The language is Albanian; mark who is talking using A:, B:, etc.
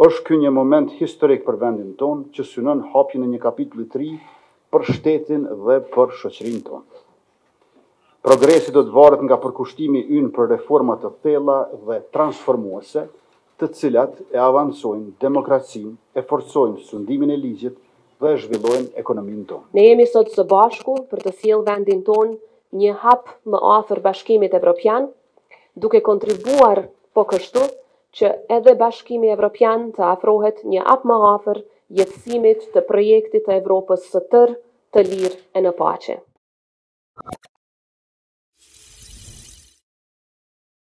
A: Është ky një moment historik për vendin tonë që synon hapjen e një kapitulli të ri për shtetin dhe për shoqërinë tonë. Progresi do të varet nga përkushtimi ynë për reforma të thella dhe transformuese, të cilat e avancojnë demokracinë, e forcojnë sundimin e ligjit dhe e zhvillojnë ekonominë tonë.
B: Ne jemi sot së bashku për të sjellë vendin tonë një hap më afër Bashkimit Evropian, duke kontribuar po kështu që edhe Bashkimi Evropian të afrohet një hap më afër jetësimit të projektit të Evropës së tërë, të lirë e në paqe.